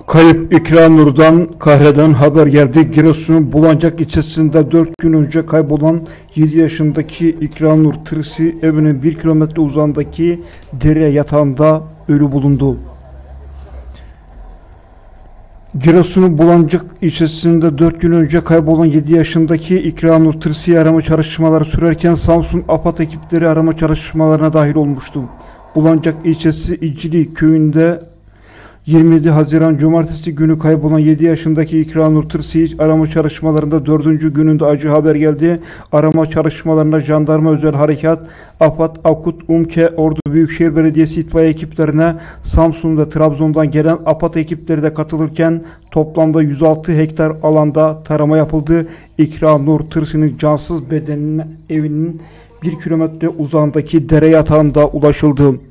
Kayıp İkranur'dan kahreden haber geldi. Giresun'un Bulancak ilçesinde 4 gün önce kaybolan 7 yaşındaki İkranur Tırsi evinin 1 kilometre uzağındaki dere yatağında ölü bulundu. Giresun'un Bulancak ilçesinde 4 gün önce kaybolan 7 yaşındaki İkranur Tırsi'yi arama çalışmaları sürerken Samsun AFAD ekipleri arama çalışmalarına dahil olmuştu. Bulancak ilçesi İcili köyünde 27 Haziran Cumartesi günü kaybolan 7 yaşındaki İkranur Tırsi'yi arama çalışmalarında 4. gününde acı haber geldi. Arama çalışmalarında Jandarma Özel Harekat, AFAD, AKUT, UMKE, Ordu Büyükşehir Belediyesi itfaiye ekiplerine Samsun ve Trabzon'dan gelen AFAD ekipleri de katılırken toplamda 106 hektar alanda tarama yapıldı. İkranur Tırsi'nin cansız bedenine evinin 1 kilometre uzağındaki dere yatağında ulaşıldı.